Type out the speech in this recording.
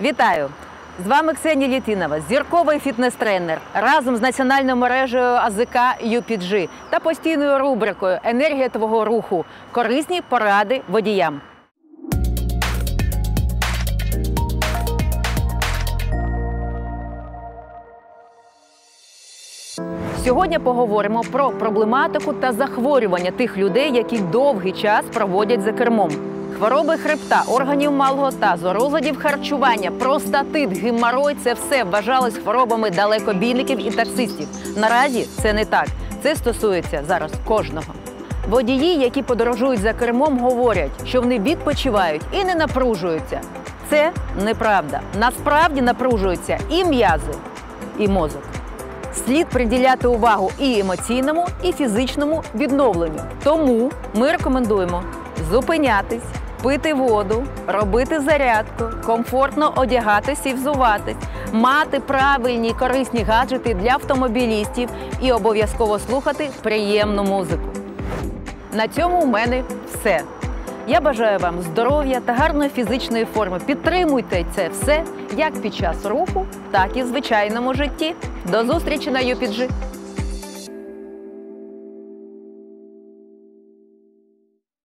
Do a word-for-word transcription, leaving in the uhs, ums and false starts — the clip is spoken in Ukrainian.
Вітаю! З вами Ксенія Літвінова, зірковий фітнес-тренер, разом з національною мережею А З К Ю Пі Джі та постійною рубрикою «Енергія твого руху» – корисні поради водіям. Сьогодні поговоримо про проблематику та захворювання тих людей, які довгий час проводять за кермом. Хвороби хребта, органів малого тазу, розладів харчування, простатит, геморой – це все вважалось хворобами далекобійників і таксистів. Наразі це не так. Це стосується зараз кожного. Водії, які подорожують за кермом, говорять, що вони відпочивають і не напружуються. Це неправда. Насправді напружуються і м'язи, і мозок. Слід приділяти увагу і емоційному, і фізичному відновленню. Тому ми рекомендуємо зупинятись, пити воду, робити зарядку, комфортно одягатись і взуватись, мати правильні і корисні гаджети для автомобілістів і обов'язково слухати приємну музику. На цьому у мене все. Я бажаю вам здоров'я та гарної фізичної форми. Підтримуйте це все як під час руху, так і в звичайному житті. До зустрічі на Ю Пі Джі!